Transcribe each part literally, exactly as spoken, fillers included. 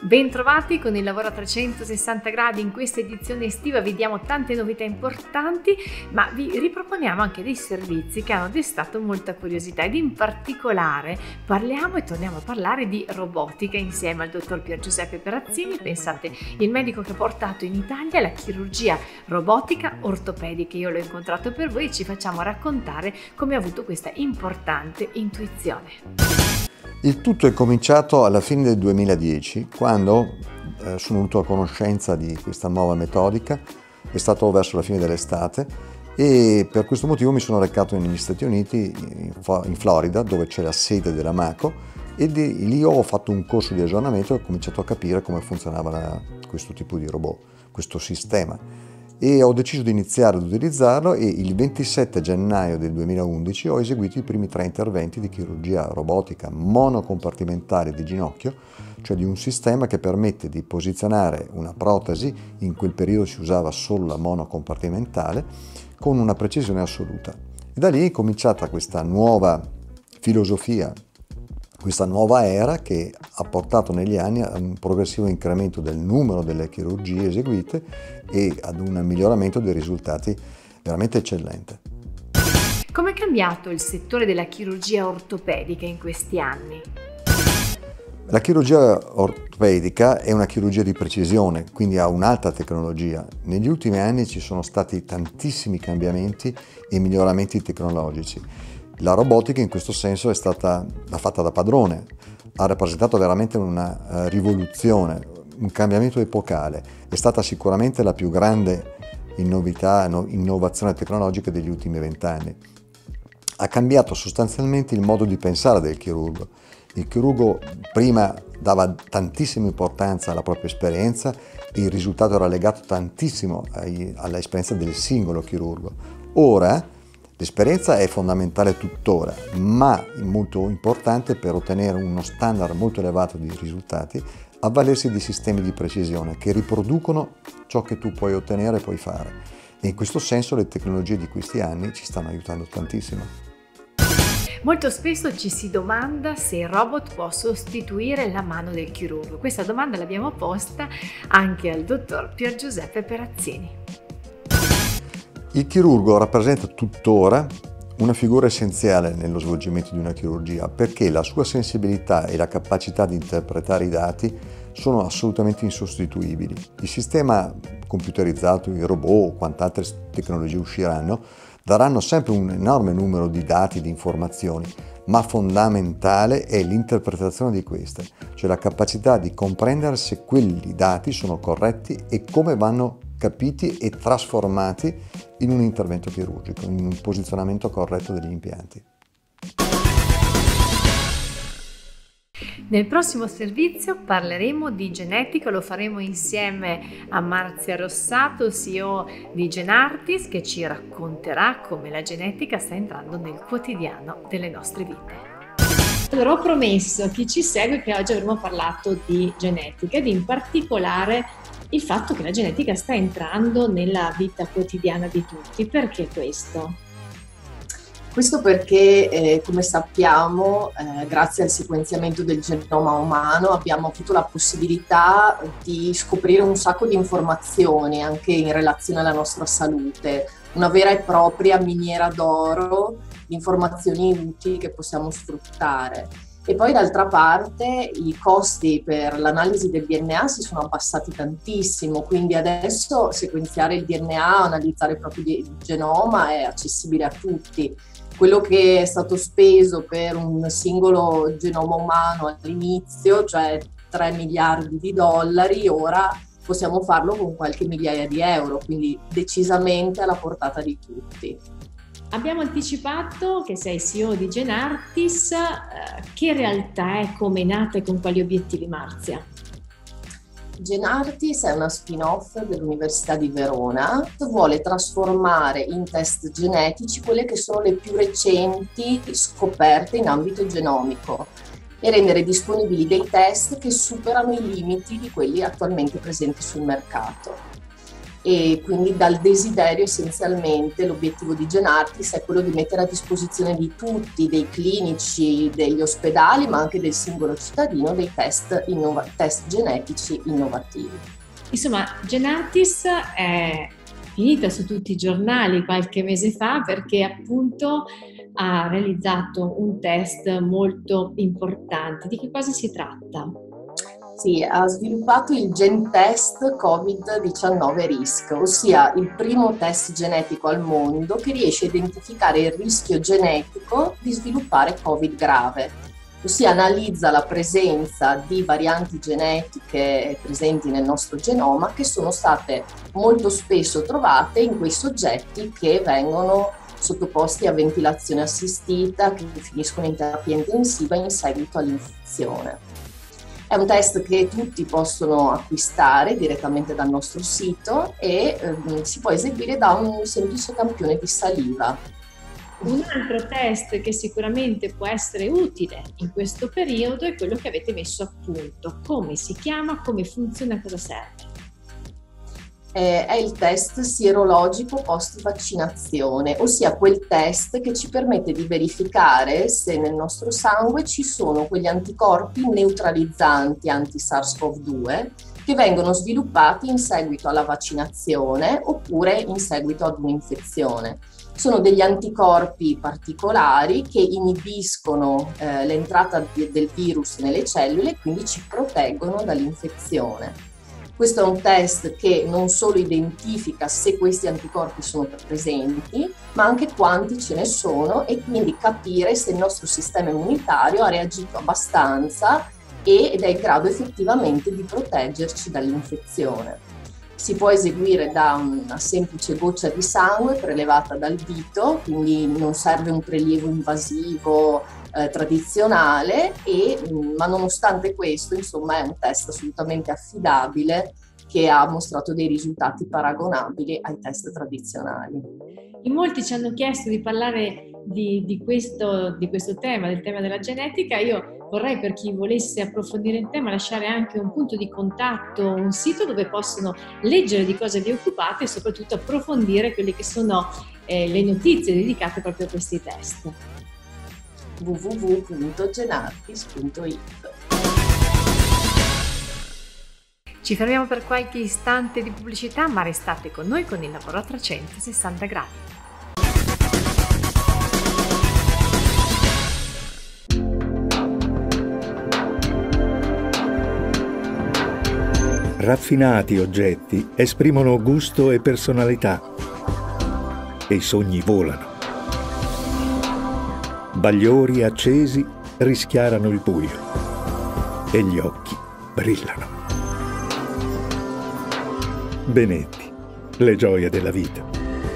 Bentrovati con il lavoro a trecentosessanta gradi. In questa edizione estiva vi diamo tante novità importanti, ma vi riproponiamo anche dei servizi che hanno destato molta curiosità, ed in particolare parliamo e torniamo a parlare di robotica insieme al dottor Pier Giuseppe Perazzini. Pensate, il medico che ha portato in Italia la chirurgia robotica ortopedica. Io l'ho incontrato per voi e ci facciamo raccontare come ha avuto questa importante intuizione. Il tutto è cominciato alla fine del duemiladieci, quando eh, sono venuto a conoscenza di questa nuova metodica. È stato verso la fine dell'estate e per questo motivo mi sono recato negli Stati Uniti, in Florida, dove c'è la sede della Mako, e di, lì ho fatto un corso di aggiornamento e ho cominciato a capire come funzionava la, questo tipo di robot, questo sistema. E ho deciso di iniziare ad utilizzarlo, e il ventisette gennaio del duemilaundici ho eseguito i primi tre interventi di chirurgia robotica monocompartimentale di ginocchio, cioè di un sistema che permette di posizionare una protesi, in quel periodo si usava solo la monocompartimentale, con una precisione assoluta. E da lì è cominciata questa nuova filosofia, questa nuova era che ha portato negli anni a un progressivo incremento del numero delle chirurgie eseguite e ad un miglioramento dei risultati veramente eccellente. Come è cambiato il settore della chirurgia ortopedica in questi anni? La chirurgia ortopedica è una chirurgia di precisione, quindi ha un'alta tecnologia. Negli ultimi anni ci sono stati tantissimi cambiamenti e miglioramenti tecnologici. La robotica in questo senso è stata fatta da padrone, ha rappresentato veramente una rivoluzione, un cambiamento epocale. È stata sicuramente la più grande innovità, innovazione tecnologica degli ultimi vent'anni. Ha cambiato sostanzialmente il modo di pensare del chirurgo. Il chirurgo prima dava tantissima importanza alla propria esperienza e il risultato era legato tantissimo all'esperienza del singolo chirurgo. Ora l'esperienza è fondamentale tuttora, ma molto importante per ottenere uno standard molto elevato di risultati, avvalersi di sistemi di precisione che riproducono ciò che tu puoi ottenere e puoi fare. E in questo senso le tecnologie di questi anni ci stanno aiutando tantissimo. Molto spesso ci si domanda se il robot può sostituire la mano del chirurgo. Questa domanda l'abbiamo posta anche al dottor Pier Giuseppe Perazzini. Il chirurgo rappresenta tuttora una figura essenziale nello svolgimento di una chirurgia, perché la sua sensibilità e la capacità di interpretare i dati sono assolutamente insostituibili. Il sistema computerizzato, i robot o quante altre tecnologie usciranno, daranno sempre un enorme numero di dati, di informazioni, ma fondamentale è l'interpretazione di queste, cioè la capacità di comprendere se quei dati sono corretti e come vanno capiti e trasformati in un intervento chirurgico, in un posizionamento corretto degli impianti. Nel prossimo servizio parleremo di genetica, lo faremo insieme a Marzia Rossato, C E O di Genartis, che ci racconterà come la genetica sta entrando nel quotidiano delle nostre vite. Allora, ho promesso a chi ci segue che oggi avremmo parlato di genetica ed in particolare il fatto che la genetica sta entrando nella vita quotidiana di tutti. Perché questo? Questo perché, eh, come sappiamo, eh, grazie al sequenziamento del genoma umano abbiamo avuto la possibilità di scoprire un sacco di informazioni anche in relazione alla nostra salute, una vera e propria miniera d'oro di informazioni utili che possiamo sfruttare. E poi d'altra parte i costi per l'analisi del D N A si sono abbassati tantissimo, quindi adesso sequenziare il D N A, analizzare il proprio genoma è accessibile a tutti. Quello che è stato speso per un singolo genoma umano all'inizio, cioè tre miliardi di dollari, ora possiamo farlo con qualche migliaia di euro, quindi decisamente alla portata di tutti. Abbiamo anticipato che sei C E O di Genartis. Che realtà è, come è nata e con quali obiettivi, Marzia? Genartis è una spin-off dell'Università di Verona, vuole trasformare in test genetici quelle che sono le più recenti scoperte in ambito genomico e rendere disponibili dei test che superano i limiti di quelli attualmente presenti sul mercato. e quindi dal desiderio essenzialmente l'obiettivo di Genartis è quello di mettere a disposizione di tutti, dei clinici, degli ospedali, ma anche del singolo cittadino, dei test, innova- test genetici innovativi. Insomma, Genartis è finita su tutti i giornali qualche mese fa perché appunto ha realizzato un test molto importante. Di che cosa si tratta? Sì, ha sviluppato il GenTest covid diciannove Risk, ossia il primo test genetico al mondo che riesce a identificare il rischio genetico di sviluppare Covid grave, ossia analizza la presenza di varianti genetiche presenti nel nostro genoma che sono state molto spesso trovate in quei soggetti che vengono sottoposti a ventilazione assistita, che finiscono in terapia intensiva in seguito all'infezione. È un test che tutti possono acquistare direttamente dal nostro sito e ehm, si può eseguire da un semplice campione di saliva. Un altro test che sicuramente può essere utile in questo periodo è quello che avete messo a punto. Come si chiama, come funziona, cosa serve? È il test sierologico post-vaccinazione, ossia quel test che ci permette di verificare se nel nostro sangue ci sono quegli anticorpi neutralizzanti anti-SARS-CoV due che vengono sviluppati in seguito alla vaccinazione oppure in seguito ad un'infezione. Sono degli anticorpi particolari che inibiscono eh, l'entrata di, del virus nelle cellule e quindi ci proteggono dall'infezione. Questo è un test che non solo identifica se questi anticorpi sono presenti, ma anche quanti ce ne sono e quindi capire se il nostro sistema immunitario ha reagito abbastanza ed è in grado effettivamente di proteggerci dall'infezione. Si può eseguire da una semplice goccia di sangue prelevata dal dito, quindi non serve un prelievo invasivo eh, tradizionale, e, ma nonostante questo, insomma, è un test assolutamente affidabile che ha mostrato dei risultati paragonabili ai test tradizionali. In molti ci hanno chiesto di parlare di, di, questo, di questo tema, del tema della genetica. Io vorrei, per chi volesse approfondire il tema, lasciare anche un punto di contatto, un sito dove possono leggere di cosa vi occupate e soprattutto approfondire quelle che sono eh, le notizie dedicate proprio a questi test. w w w punto genartis punto i t. Ci fermiamo per qualche istante di pubblicità, ma restate con noi con il lavoro a trecentosessanta gradi. Raffinati oggetti esprimono gusto e personalità e i sogni volano. Bagliori accesi rischiarano il buio e gli occhi brillano. Benetti, le gioie della vita.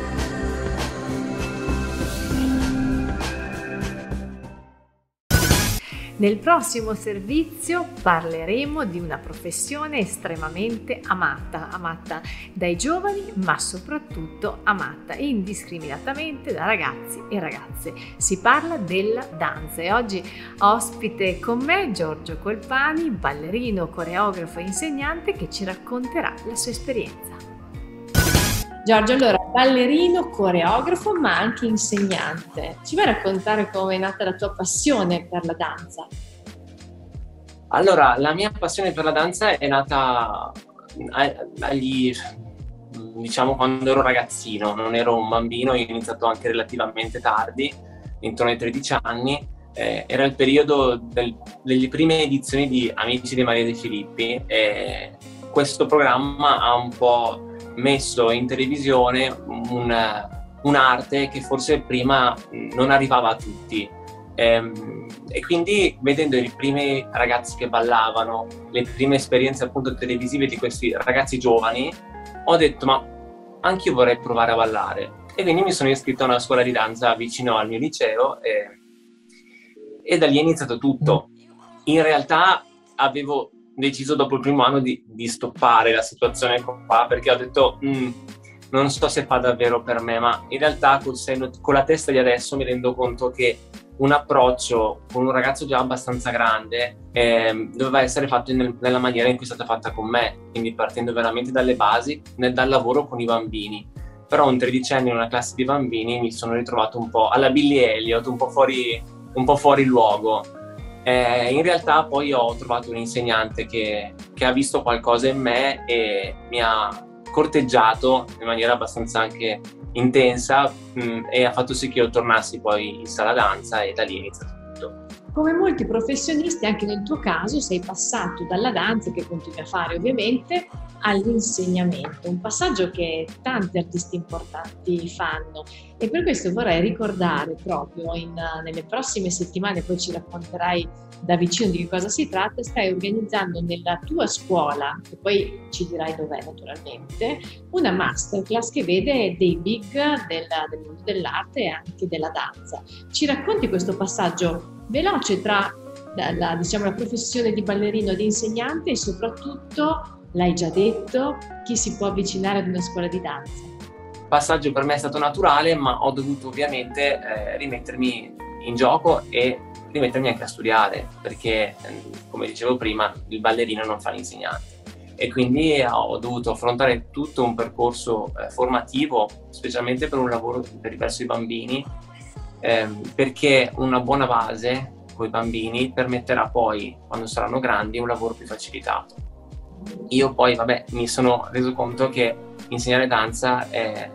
Nel prossimo servizio parleremo di una professione estremamente amata, amata dai giovani, ma soprattutto amata indiscriminatamente da ragazzi e ragazze. Si parla della danza e oggi ospite con me Giorgio Colpani, ballerino, coreografo e insegnante, che ci racconterà la sua esperienza. Giorgio, allora, ballerino, coreografo, ma anche insegnante. Ci vuoi raccontare come è nata la tua passione per la danza? Allora, la mia passione per la danza è nata agli, diciamo, quando ero ragazzino, non ero un bambino, ho iniziato anche relativamente tardi, intorno ai tredici anni. Eh, era il periodo del, delle prime edizioni di Amici di Maria De Filippi e questo programma ha un po' messo in televisione un, un'arte che forse prima non arrivava a tutti, e, e quindi vedendo i primi ragazzi che ballavano, le prime esperienze appunto televisive di questi ragazzi giovani, ho detto ma anche io vorrei provare a ballare, e quindi mi sono iscritto a una scuola di danza vicino al mio liceo e, e da lì è iniziato tutto. In realtà avevo deciso dopo il primo anno di, di stoppare la situazione qua, perché ho detto mm, non so se fa davvero per me, ma in realtà col senno, con la testa di adesso mi rendo conto che un approccio con un ragazzo già abbastanza grande eh, doveva essere fatto in, nella maniera in cui è stata fatta con me, quindi partendo veramente dalle basi, nel, dal lavoro con i bambini. Però un tredicenne in una classe di bambini mi sono ritrovato un po' alla Billy Elliot, un po' fuori, un po' fuori luogo. Eh, in realtà poi ho trovato un insegnante che, che ha visto qualcosa in me e mi ha corteggiato in maniera abbastanza anche intensa mh, e ha fatto sì che io tornassi poi in sala danza, e da lì è iniziato tutto. Come molti professionisti, anche nel tuo caso sei passato dalla danza, che continui a fare ovviamente, all'insegnamento, un passaggio che tanti artisti importanti fanno, e per questo vorrei ricordare proprio in, nelle prossime settimane, poi ci racconterai da vicino di che cosa si tratta, stai organizzando nella tua scuola, e poi ci dirai dov'è naturalmente, una masterclass che vede dei big del, del mondo dell'arte e anche della danza. Ci racconti questo passaggio veloce tra la, diciamo, la professione di ballerino e di insegnante, e soprattutto, l'hai già detto, chi si può avvicinare ad una scuola di danza? Il passaggio per me è stato naturale, ma ho dovuto ovviamente eh, rimettermi in gioco e rimettermi anche a studiare, perché come dicevo prima il ballerino non fa l'insegnante, e quindi ho dovuto affrontare tutto un percorso eh, formativo, specialmente per un lavoro per verso i bambini, ehm, perché una buona base con i bambini permetterà poi, quando saranno grandi, un lavoro più facilitato. Io poi vabbè mi sono reso conto che insegnare danza è,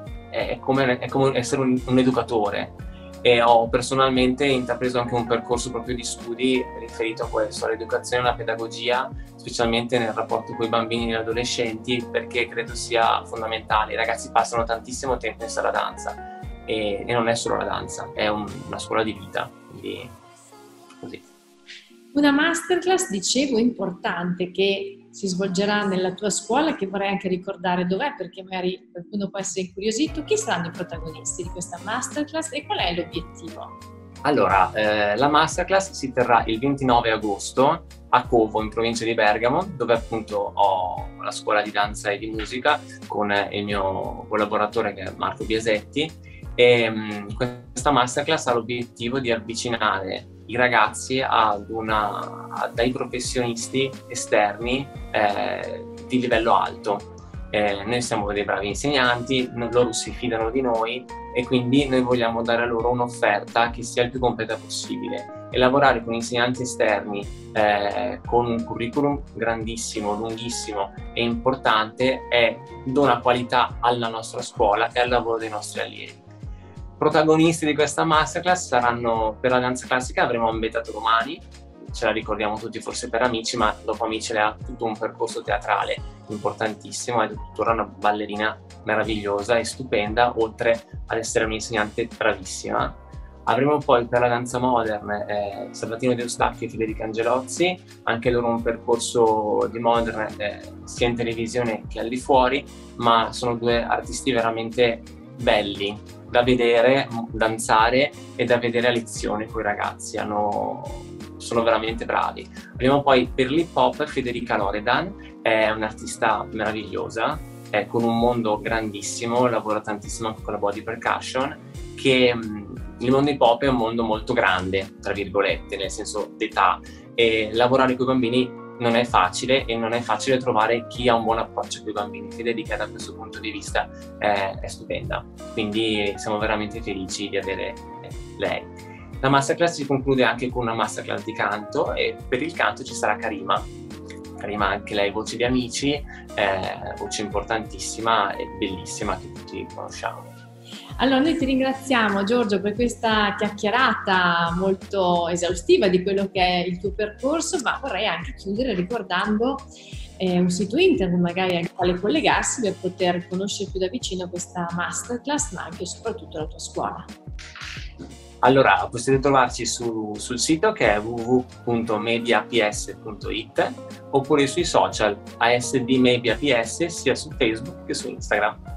è, come, è come essere un, un educatore, e ho personalmente intrapreso anche un percorso proprio di studi riferito a questo, all'educazione e alla pedagogia, specialmente nel rapporto con i bambini e gli adolescenti, perché credo sia fondamentale. I ragazzi passano tantissimo tempo in sala danza e, e non è solo la danza, è un, una scuola di vita, quindi così. Una masterclass, dicevo, importante, che si svolgerà nella tua scuola, che vorrei anche ricordare dov'è, perché magari qualcuno può essere incuriosito. Chi saranno i protagonisti di questa masterclass e qual è l'obiettivo? Allora, eh, la masterclass si terrà il ventinove agosto a Como, in provincia di Bergamo, dove appunto ho la scuola di danza e di musica con il mio collaboratore, che è Marco Biasetti, e mh, questa masterclass ha l'obiettivo di avvicinare i ragazzi ad una, a, dai professionisti esterni eh, di livello alto. Eh, noi siamo dei bravi insegnanti, loro si fidano di noi, e quindi noi vogliamo dare a loro un'offerta che sia il più completa possibile, e lavorare con insegnanti esterni eh, con un curriculum grandissimo, lunghissimo e importante è dona qualità alla nostra scuola e al lavoro dei nostri allievi. Protagonisti di questa masterclass saranno, per la danza classica avremo Ambetta Romani, ce la ricordiamo tutti forse per Amici, ma dopo Amici lei ha tutto un percorso teatrale importantissimo, è tuttora una ballerina meravigliosa e stupenda, oltre ad essere un'insegnante bravissima. Avremo poi per la danza modern eh, Salvatino De Eustachio e Federica Angelozzi, anche loro un percorso di modern eh, sia in televisione che al di fuori, ma sono due artisti veramente belli da vedere, danzare e da vedere a lezione con i ragazzi, hanno, sono veramente bravi. Abbiamo poi per l'hip hop Federica Loredan, è un'artista meravigliosa, è con un mondo grandissimo, lavora tantissimo anche con la body percussion, che mh, il mondo hip hop è un mondo molto grande, tra virgolette, nel senso d'età, e lavorare con i bambini non è facile, e non è facile trovare chi ha un buon approccio con i bambini. Federica da questo punto di vista è, è stupenda, quindi siamo veramente felici di avere lei. La masterclass si conclude anche con una masterclass di canto, e per il canto ci sarà Karima, Karima anche lei voce di Amici, eh, voce importantissima e bellissima che tutti conosciamo. Allora noi ti ringraziamo Giorgio per questa chiacchierata molto esaustiva di quello che è il tuo percorso, ma vorrei anche chiudere ricordando eh, un sito internet magari al quale collegarsi per poter conoscere più da vicino questa masterclass, ma anche e soprattutto la tua scuola. Allora, potete trovarci su, sul sito, che è w w w punto mediaps punto i t, oppure sui social A S D Mediaps, sia su Facebook che su Instagram.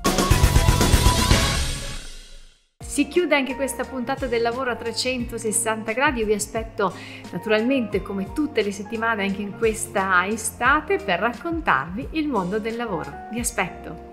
Si chiude anche questa puntata del lavoro a trecentosessanta gradi. Io vi aspetto naturalmente come tutte le settimane anche in questa estate per raccontarvi il mondo del lavoro. Vi aspetto!